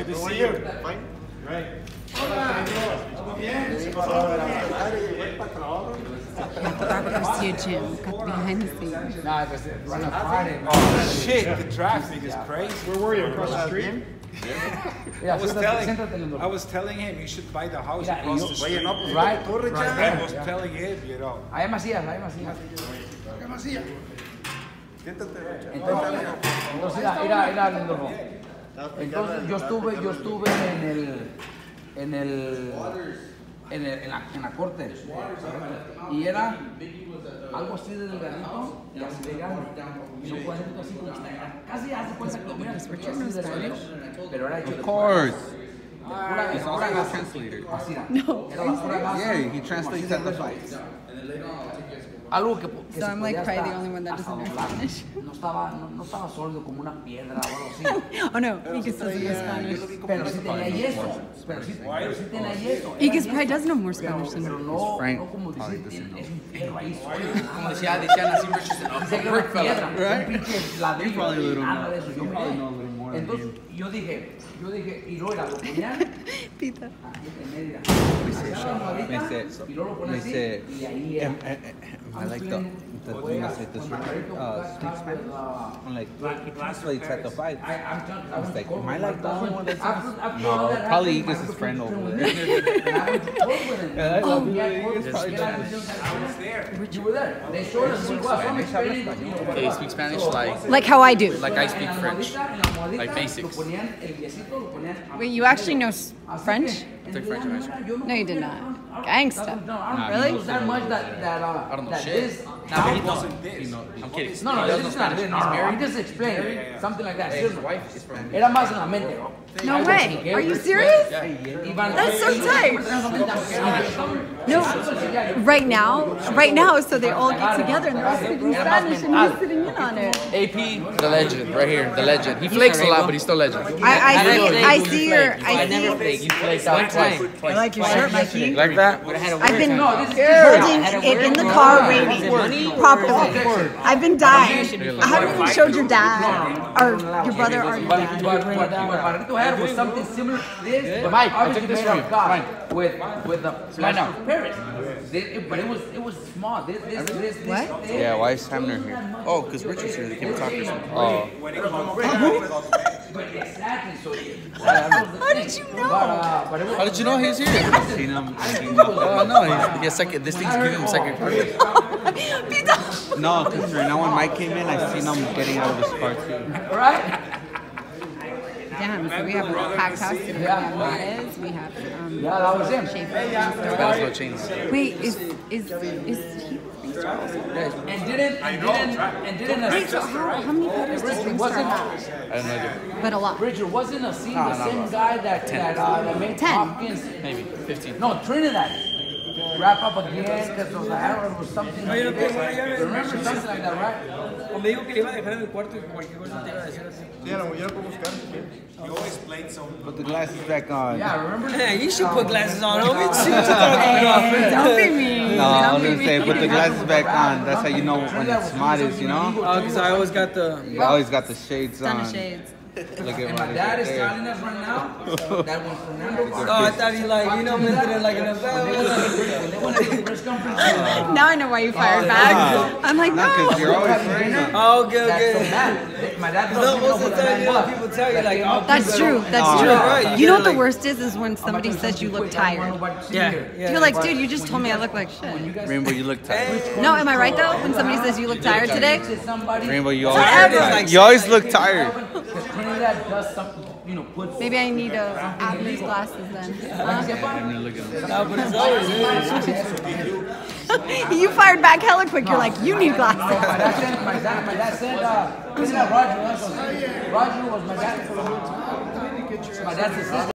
Good to see you. Fine. Right. Garcia Gym, got the behind the scenes. Nah, because run a Friday. Oh shit, the traffic is crazy. Where were you? Across the street? Yeah, I was telling him you should buy the house across the Oye, street. no, pues Right. Torre, I was telling him, you know. Hay Macías, hay Macías. Entonces, mira, Lindolfo. Entonces, yo estuve en la corte. Y era algo así de delgadito y así de grande. Y un cuadrito así como casi hace cuenta que mira, así de delgadito, pero era hecho de course. He's also a translator. No. Yeah, he translates at the fights. Algo que So I'm like probably the only one that doesn't know Spanish. No estaba sólido como una piedra o algo así. Oh no, Igas doesn't know Spanish. Pero sí tenía yeso. Pero sí tenía yeso. Igas probably does know more Spanish than Pero me. no, Frank no como probably decir, doesn't es un fierro ahí sólido. Como decían así Richardson, Dice que era piedra, un pinche ladrillo. probably a little Nada more. de eso. You probably know a little more than Entonces yo dije, y luego lo ponían Pita. aquí en media. Me Y luego lo ponían así say, y ahí era. I like the thing I said this speak Spanish. I'm like, he translates at the fights. I was like, am I like the only one that says? No, probably Igas' friend over there. You were there. They showed us Okay, you speak Spanish Like how I do. like I speak French. Like basics. Wait, you actually know French? I took French in high school. No, you did not. Gangsta. Really? That much I don't know shit. Nah, he doesn't. I'm kidding. No, he this does is know not. Spanish. No, He's married. he just explained something like that. His wife is from. Era más en la mente. No way. Are you serious? That's so tight. No, right now, so they all get together and they're all speaking Spanish and you're sitting in on it. AP, the legend, right here, the legend. He flakes a lot, but he's still legend. I see your, I never flake. You flaked out twice. I like your shirt, Mikey. Like that? I've been holding it in the car waiting properly. I've been dying. I haven't even showed your dad, or your brother, or your dad. What Margarito had was something similar to this, but Mike, I obviously took this made from of you. God Fine. with the plaster of Paris. But it was small. This. What? Yeah, why is Hamner here? Oh, because Richard's here. They came to talk to something. Oh. But exactly. So How did you know? How did you know he's here? I seen him. Oh, no. He has second. This thing's giving him second purpose. No, because right now when Mike came in, I seen him getting out of his car too. right? Damn, so we have a packed house today. We have Marez, we have Yeah, that was him. Spanish no chains. Wait, is he? And didn't Wait, so how many fighters does Ringstar have? I don't know. But a lot. Richard wasn't the same guy that made 10. Hopkins. Maybe 15. No, Trinidad. Wrap up again because of the arrow or something. Remember something like that, right? O me dijo que le iba a dejar en el cuarto y cualquier cosa te iba a decir así. Sí, no, yo lo puedo buscar. You always played so. Put the glasses back on. Yeah, remember? Hey, you should put glasses on, homie. Hey, don't be mean. No, I was Don't gonna be say, mean. put the glasses back on. That's how you know when it's smart, is, you know? Because I always got the... You always got the shades Ton on. of shades. Look at And my my dad is there. telling us right now that when Fernando Oh, I thought he like, you know, meant it like in a Now I know why you fired back. I'm like, No, because you're no. always wearing them. Oh, okay, that's so okay. mad. My dad No, doesn't most know of what the the time, man you know, was. people tell you like, oh, That's true. That's true. right, You know what the like- worst is when somebody says you look tired. yeah, yeah. You're like, dude, you just told me I look like shit. Rainbow, you look tired. No, am I right though? When somebody says you look tired today? Rainbow, you Whatever. always look tired. Trinidad does something, puts. Maybe I need to add these glasses then. No, but it's always You fired back hella quick. You're like, you need glasses. My dad said, isn't that Roger? Roger was my dad. My dad's assistant.